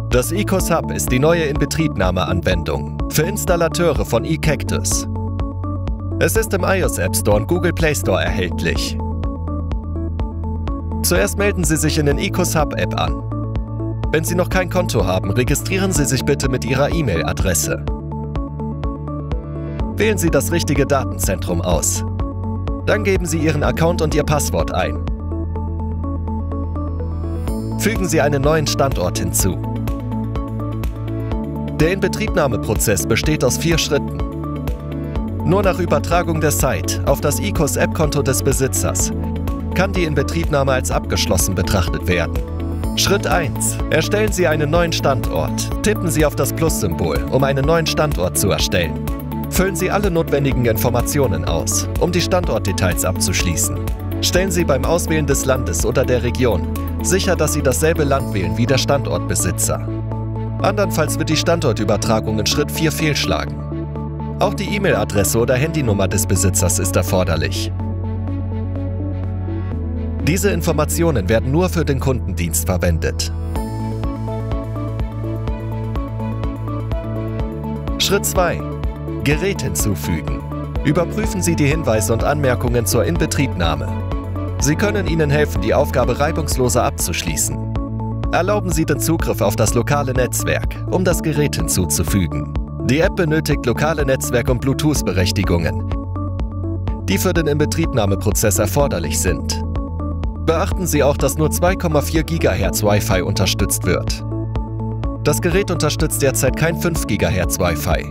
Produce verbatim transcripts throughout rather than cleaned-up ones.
Das Ecos Hub ist die neue Inbetriebnahme-Anwendung für Installateure von eCactus. Es ist im iOS App Store und Google Play Store erhältlich. Zuerst melden Sie sich in den Ecos Hub App an. Wenn Sie noch kein Konto haben, registrieren Sie sich bitte mit Ihrer E-Mail-Adresse. Wählen Sie das richtige Datenzentrum aus. Dann geben Sie Ihren Account und Ihr Passwort ein. Fügen Sie einen neuen Standort hinzu. Der Inbetriebnahmeprozess besteht aus vier Schritten. Nur nach Übertragung der Site auf das Ecos App-Konto des Besitzers kann die Inbetriebnahme als abgeschlossen betrachtet werden. Schritt eins. Erstellen Sie einen neuen Standort. Tippen Sie auf das Plus-Symbol, um einen neuen Standort zu erstellen. Füllen Sie alle notwendigen Informationen aus, um die Standortdetails abzuschließen. Stellen Sie beim Auswählen des Landes oder der Region sicher, dass Sie dasselbe Land wählen wie der Standortbesitzer. Andernfalls wird die Standortübertragung in Schritt vier fehlschlagen. Auch die E-Mail-Adresse oder Handynummer des Besitzers ist erforderlich. Diese Informationen werden nur für den Kundendienst verwendet. Schritt zwei. Gerät hinzufügen. Überprüfen Sie die Hinweise und Anmerkungen zur Inbetriebnahme. Sie können Ihnen helfen, die Aufgabe reibungsloser abzuschließen. Erlauben Sie den Zugriff auf das lokale Netzwerk, um das Gerät hinzuzufügen. Die App benötigt lokale Netzwerk- und Bluetooth-Berechtigungen, die für den Inbetriebnahmeprozess erforderlich sind. Beachten Sie auch, dass nur zwei Komma vier Gigahertz Wi-Fi unterstützt wird. Das Gerät unterstützt derzeit kein fünf Gigahertz Wi-Fi.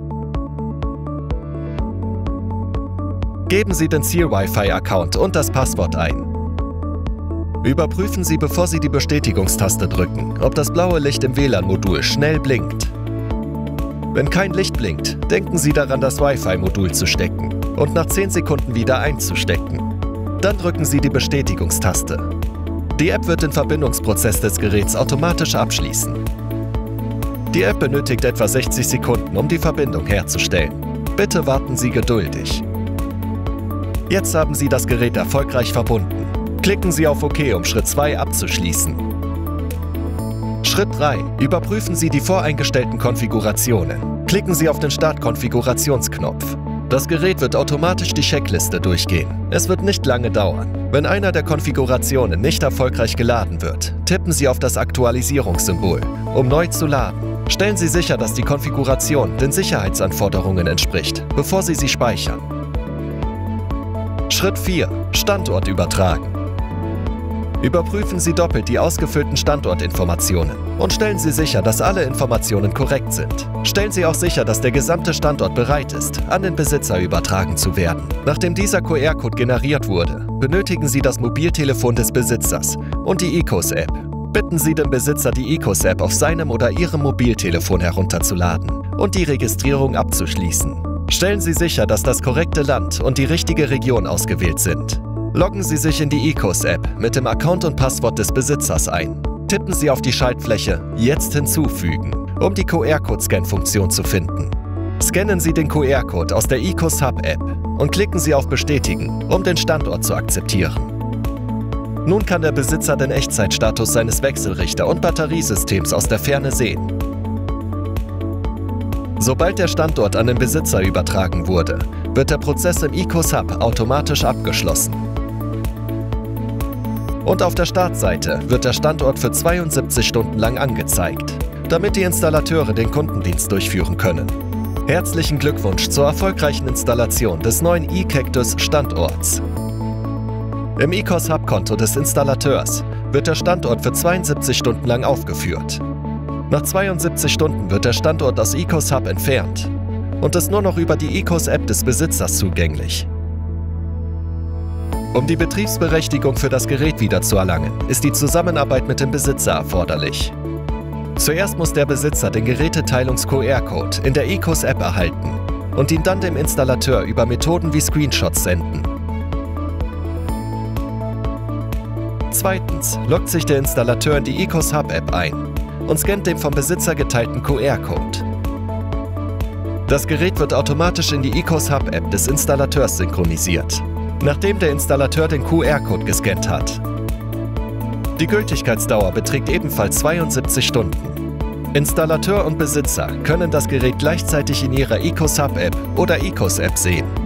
Geben Sie den Ziel-Wi-Fi-Account und das Passwort ein. Überprüfen Sie, bevor Sie die Bestätigungstaste drücken, ob das blaue Licht im W L A N-Modul schnell blinkt. Wenn kein Licht blinkt, denken Sie daran, das Wi-Fi-Modul zu stecken und nach zehn Sekunden wieder einzustecken. Dann drücken Sie die Bestätigungstaste. Die App wird den Verbindungsprozess des Geräts automatisch abschließen. Die App benötigt etwa sechzig Sekunden, um die Verbindung herzustellen. Bitte warten Sie geduldig. Jetzt haben Sie das Gerät erfolgreich verbunden. Klicken Sie auf OK, um Schritt zwei abzuschließen. Schritt drei. Überprüfen Sie die voreingestellten Konfigurationen. Klicken Sie auf den Start-Konfigurationsknopf. Das Gerät wird automatisch die Checkliste durchgehen. Es wird nicht lange dauern. Wenn einer der Konfigurationen nicht erfolgreich geladen wird, tippen Sie auf das Aktualisierungssymbol, um neu zu laden. Stellen Sie sicher, dass die Konfiguration den Sicherheitsanforderungen entspricht, bevor Sie sie speichern. Schritt vier. Standort übertragen. Überprüfen Sie doppelt die ausgefüllten Standortinformationen und stellen Sie sicher, dass alle Informationen korrekt sind. Stellen Sie auch sicher, dass der gesamte Standort bereit ist, an den Besitzer übertragen zu werden. Nachdem dieser Q R-Code generiert wurde, benötigen Sie das Mobiltelefon des Besitzers und die Ecos App. Bitten Sie den Besitzer, die Ecos App auf seinem oder ihrem Mobiltelefon herunterzuladen und die Registrierung abzuschließen. Stellen Sie sicher, dass das korrekte Land und die richtige Region ausgewählt sind. Loggen Sie sich in die Ecos App mit dem Account und Passwort des Besitzers ein. Tippen Sie auf die Schaltfläche Jetzt hinzufügen, um die Q R-Code-Scan-Funktion zu finden. Scannen Sie den Q R-Code aus der Ecos Hub App und klicken Sie auf Bestätigen, um den Standort zu akzeptieren. Nun kann der Besitzer den Echtzeitstatus seines Wechselrichter- und Batteriesystems aus der Ferne sehen. Sobald der Standort an den Besitzer übertragen wurde, wird der Prozess im Ecos Hub automatisch abgeschlossen. Und auf der Startseite wird der Standort für zweiundsiebzig Stunden lang angezeigt, damit die Installateure den Kundendienst durchführen können. Herzlichen Glückwunsch zur erfolgreichen Installation des neuen eCactus-Standorts. Im Ecos Hub-Konto des Installateurs wird der Standort für zweiundsiebzig Stunden lang aufgeführt. Nach zweiundsiebzig Stunden wird der Standort aus Ecos Hub entfernt und ist nur noch über die Ecos App des Besitzers zugänglich. Um die Betriebsberechtigung für das Gerät wiederzuerlangen, ist die Zusammenarbeit mit dem Besitzer erforderlich. Zuerst muss der Besitzer den Geräteteilungs-Q R-Code in der Ecos App erhalten und ihn dann dem Installateur über Methoden wie Screenshots senden. Zweitens loggt sich der Installateur in die Ecos Hub App ein und scannt den vom Besitzer geteilten Q R-Code. Das Gerät wird automatisch in die Ecos Hub App des Installateurs synchronisiert, nachdem der Installateur den Q R-Code gescannt hat. Die Gültigkeitsdauer beträgt ebenfalls zweiundsiebzig Stunden. Installateur und Besitzer können das Gerät gleichzeitig in ihrer EcoSub-App oder Ecos-App sehen.